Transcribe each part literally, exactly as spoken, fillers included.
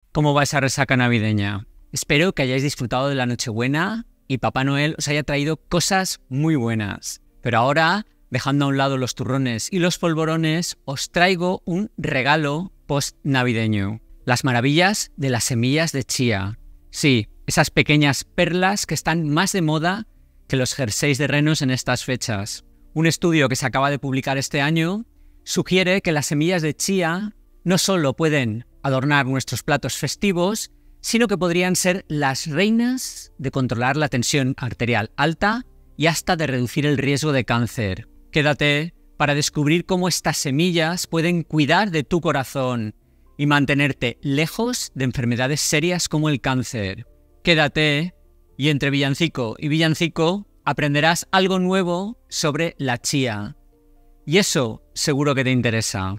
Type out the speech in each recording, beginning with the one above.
¿Cómo va esa resaca navideña? Espero que hayáis disfrutado de la Nochebuena y Papá Noel os haya traído cosas muy buenas. Pero ahora, dejando a un lado los turrones y los polvorones, os traigo un regalo post-navideño. Las maravillas de las semillas de chía. Sí, esas pequeñas perlas que están más de moda que los jerseys de renos en estas fechas. Un estudio que se acaba de publicar este año sugiere que las semillas de chía no solo pueden adornar nuestros platos festivos, sino que podrían ser las reinas de controlar la tensión arterial alta y hasta de reducir el riesgo de cáncer. Quédate para descubrir cómo estas semillas pueden cuidar de tu corazón y mantenerte lejos de enfermedades serias como el cáncer. Quédate y entre villancico y villancico aprenderás algo nuevo sobre la chía. Y eso seguro que te interesa.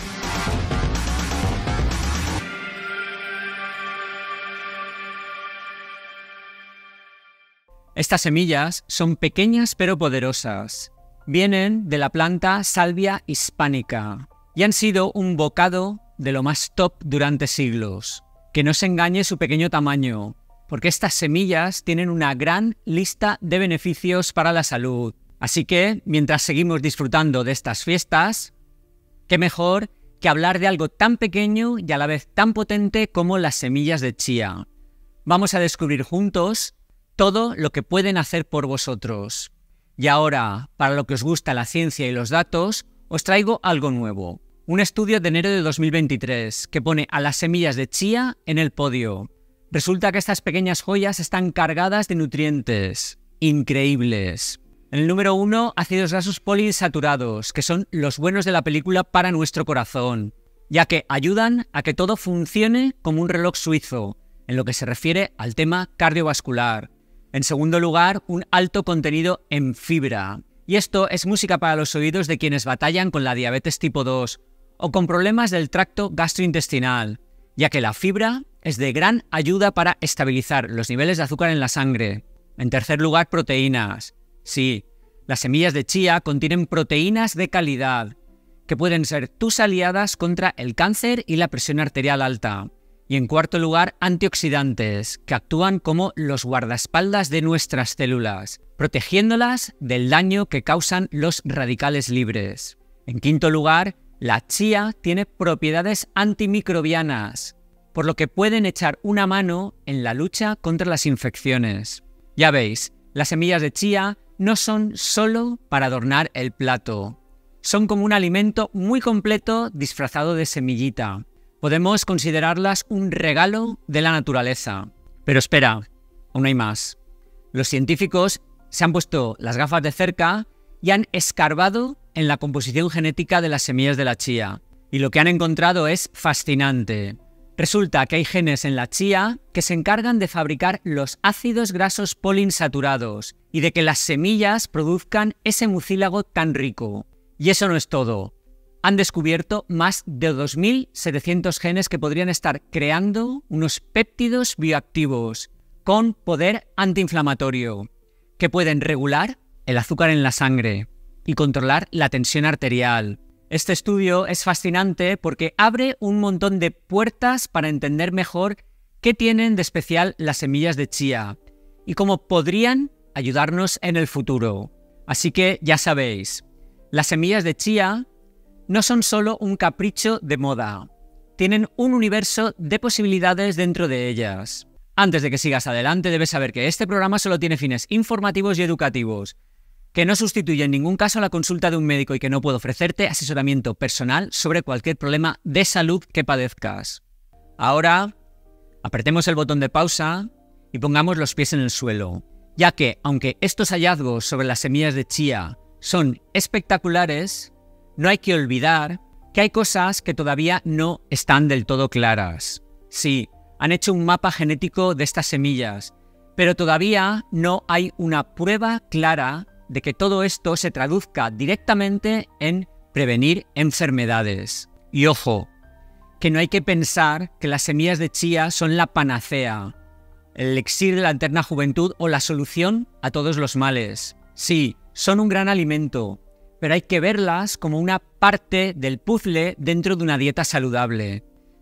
Estas semillas son pequeñas pero poderosas. Vienen de la planta Salvia hispanica y han sido un bocado de lo más top durante siglos. Que no se engañe su pequeño tamaño, porque estas semillas tienen una gran lista de beneficios para la salud. Así que, mientras seguimos disfrutando de estas fiestas, qué mejor que hablar de algo tan pequeño y a la vez tan potente como las semillas de chía. Vamos a descubrir juntos todo lo que pueden hacer por vosotros. Y ahora, para lo que os gusta la ciencia y los datos, os traigo algo nuevo. Un estudio de enero de dos mil veintitrés que pone a las semillas de chía en el podio. Resulta que estas pequeñas joyas están cargadas de nutrientes increíbles. En el número uno, ácidos grasos poliinsaturados, que son los buenos de la película para nuestro corazón, ya que ayudan a que todo funcione como un reloj suizo, en lo que se refiere al tema cardiovascular. En segundo lugar, un alto contenido en fibra. Y esto es música para los oídos de quienes batallan con la diabetes tipo dos o con problemas del tracto gastrointestinal, ya que la fibra es de gran ayuda para estabilizar los niveles de azúcar en la sangre. En tercer lugar, proteínas. Sí, las semillas de chía contienen proteínas de calidad, que pueden ser tus aliadas contra el cáncer y la presión arterial alta. Y en cuarto lugar, antioxidantes, que actúan como los guardaespaldas de nuestras células, protegiéndolas del daño que causan los radicales libres. En quinto lugar, la chía tiene propiedades antimicrobianas, por lo que pueden echar una mano en la lucha contra las infecciones. Ya veis, las semillas de chía no son solo para adornar el plato. Son como un alimento muy completo disfrazado de semillita. Podemos considerarlas un regalo de la naturaleza. Pero espera, aún hay más. Los científicos se han puesto las gafas de cerca y han escarbado en la composición genética de las semillas de la chía. Y lo que han encontrado es fascinante. Resulta que hay genes en la chía que se encargan de fabricar los ácidos grasos poliinsaturados y de que las semillas produzcan ese mucílago tan rico. Y eso no es todo. Han descubierto más de dos mil setecientos genes que podrían estar creando unos péptidos bioactivos con poder antiinflamatorio que pueden regular el azúcar en la sangre y controlar la tensión arterial. Este estudio es fascinante porque abre un montón de puertas para entender mejor qué tienen de especial las semillas de chía y cómo podrían ayudarnos en el futuro. Así que ya sabéis, las semillas de chía no son solo un capricho de moda, tienen un universo de posibilidades dentro de ellas. Antes de que sigas adelante, debes saber que este programa solo tiene fines informativos y educativos, que no sustituye en ningún caso la consulta de un médico y que no puedo ofrecerte asesoramiento personal sobre cualquier problema de salud que padezcas. Ahora, apretemos el botón de pausa y pongamos los pies en el suelo, ya que, aunque estos hallazgos sobre las semillas de chía son espectaculares, no hay que olvidar que hay cosas que todavía no están del todo claras. Sí, han hecho un mapa genético de estas semillas, pero todavía no hay una prueba clara de que todo esto se traduzca directamente en prevenir enfermedades. Y ojo, que no hay que pensar que las semillas de chía son la panacea, el elixir de la eterna juventud o la solución a todos los males. Sí, son un gran alimento, pero hay que verlas como una parte del puzzle dentro de una dieta saludable.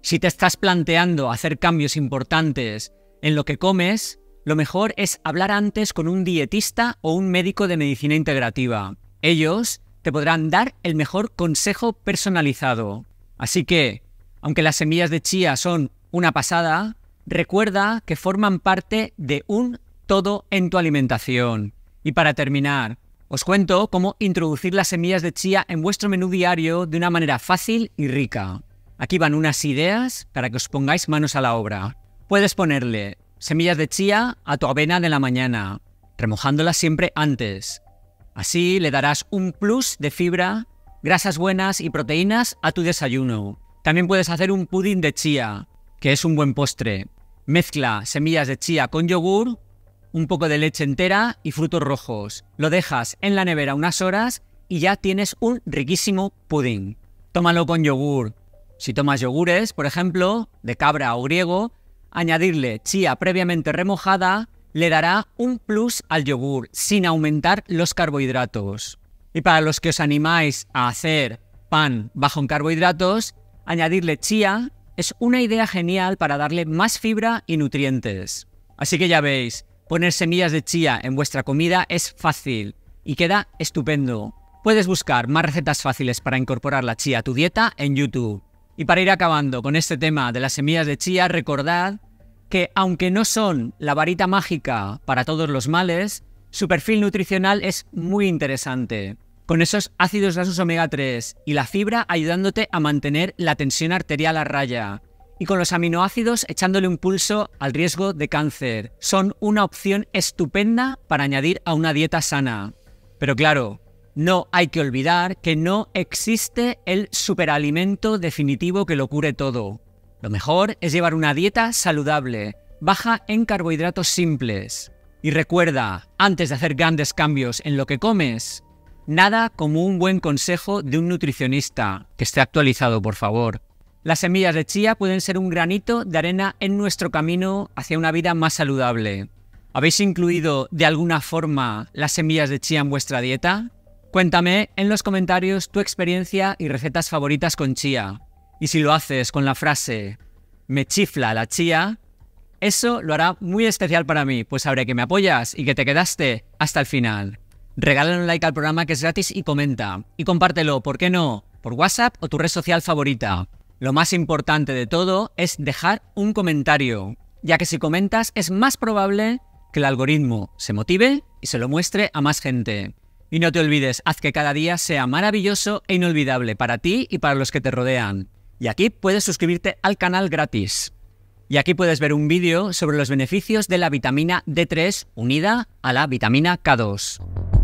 Si te estás planteando hacer cambios importantes en lo que comes, lo mejor es hablar antes con un dietista o un médico de medicina integrativa. Ellos te podrán dar el mejor consejo personalizado. Así que, aunque las semillas de chía son una pasada, recuerda que forman parte de un todo en tu alimentación. Y para terminar, os cuento cómo introducir las semillas de chía en vuestro menú diario de una manera fácil y rica. Aquí van unas ideas para que os pongáis manos a la obra. Puedes ponerle semillas de chía a tu avena de la mañana, remojándolas siempre antes. Así le darás un plus de fibra, grasas buenas y proteínas a tu desayuno. También puedes hacer un pudding de chía, que es un buen postre. Mezcla semillas de chía con yogur, un poco de leche entera y frutos rojos. Lo dejas en la nevera unas horas y ya tienes un riquísimo pudding. Tómalo con yogur. Si tomas yogures, por ejemplo, de cabra o griego, añadirle chía previamente remojada le dará un plus al yogur sin aumentar los carbohidratos. Y para los que os animáis a hacer pan bajo en carbohidratos, añadirle chía es una idea genial para darle más fibra y nutrientes. Así que ya veis, poner semillas de chía en vuestra comida es fácil y queda estupendo. Puedes buscar más recetas fáciles para incorporar la chía a tu dieta en YouTube. Y para ir acabando con este tema de las semillas de chía, recordad que aunque no son la varita mágica para todos los males, su perfil nutricional es muy interesante, con esos ácidos grasos omega tres y la fibra ayudándote a mantener la tensión arterial a raya, y con los aminoácidos echándole un pulso al riesgo de cáncer. Son una opción estupenda para añadir a una dieta sana. Pero claro, no hay que olvidar que no existe el superalimento definitivo que lo cure todo. Lo mejor es llevar una dieta saludable, baja en carbohidratos simples. Y recuerda, antes de hacer grandes cambios en lo que comes, nada como un buen consejo de un nutricionista, que esté actualizado, por favor. Las semillas de chía pueden ser un granito de arena en nuestro camino hacia una vida más saludable. ¿Habéis incluido de alguna forma las semillas de chía en vuestra dieta? Cuéntame en los comentarios tu experiencia y recetas favoritas con chía. Y si lo haces con la frase "me chifla la chía", eso lo hará muy especial para mí, pues sabré que me apoyas y que te quedaste hasta el final. Regálale un like al programa, que es gratis, y comenta. Y compártelo, ¿por qué no?, por WhatsApp o tu red social favorita. Lo más importante de todo es dejar un comentario, ya que si comentas es más probable que el algoritmo se motive y se lo muestre a más gente. Y no te olvides, haz que cada día sea maravilloso e inolvidable para ti y para los que te rodean. Y aquí puedes suscribirte al canal gratis. Y aquí puedes ver un vídeo sobre los beneficios de la vitamina D tres unida a la vitamina K dos.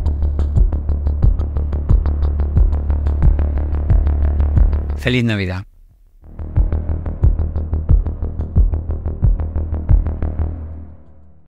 ¡Feliz Navidad!